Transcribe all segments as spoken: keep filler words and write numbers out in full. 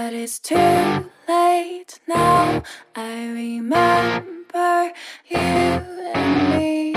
But it's too late now. I remember you and me,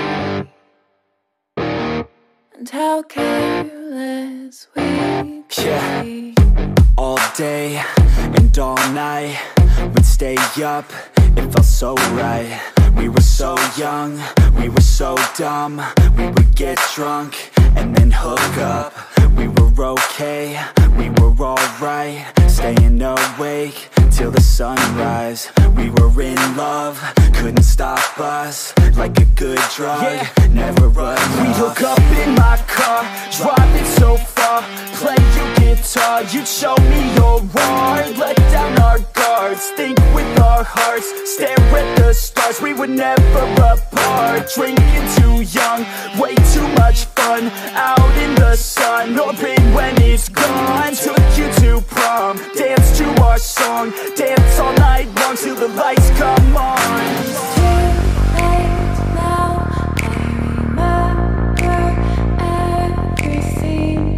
and how careless we could Yeah. be. All day and all night, we'd stay up, it felt so right. We were so young, we were so dumb. We would get drunk and then hook up. We were okay, we were alright, staying awake till the sunrise. We were in love, couldn't stop us, like a good drug, yeah. Never enough. We hook up in my car, driving so far, play your guitar, you'd show me your art, let down our guards, think with our hearts, stare at the stars. We were never apart, drinking too young, way too much fun, out in the sun, hoping when it's gone. Took you to prom, dance to our song, dance all night long till the lights come on. It's too late now. I remember everything,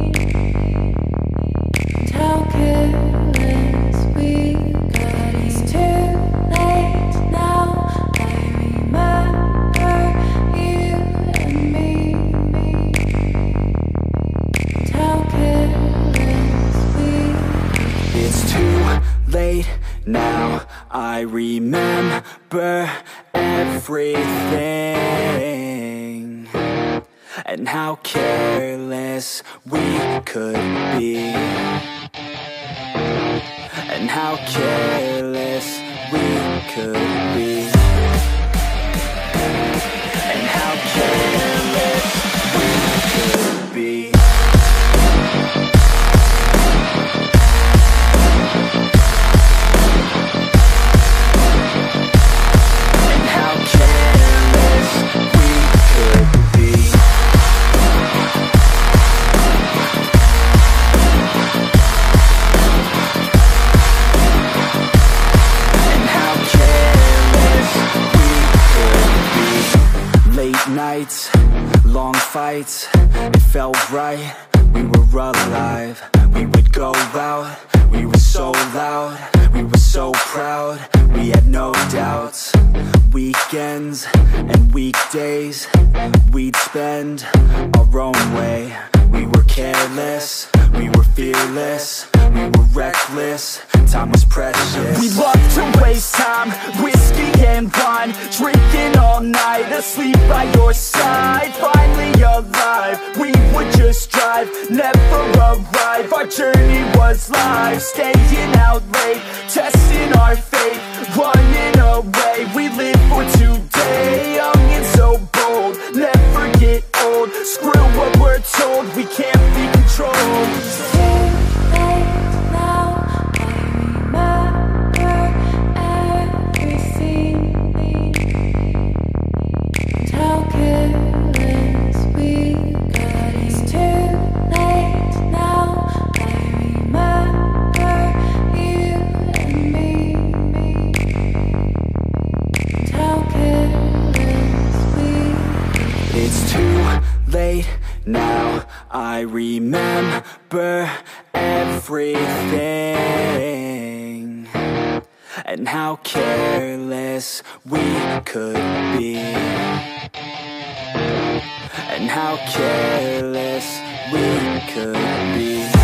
and how careless we got. It's too late now. I remember you and me, and how careless we got. It's too late now, I remember everything, and how careless we could be, and how careless we could be, and how careless we could be. Nights, long fights, it felt right, we were alive. We would go out, we were so loud, we were so proud, we had no doubts. Weekends and weekdays, we'd spend our own way. We were careless, we were fearless, we were reckless, time was precious. We loved to waste time, whiskey and wine, drinking all night, asleep by your side. Finally alive, we would just drive, never arrive. Our journey was live, staying out late, testing our fate, running away. We live for today, young and so bold, never get old. Screw what we're told, we can't be controlled. It's too late now. I remember everything, and how careless we got. It's too late now. I remember you and me, and how careless we got. It's too late now, I remember everything, and how careless we could be, and how careless we could be.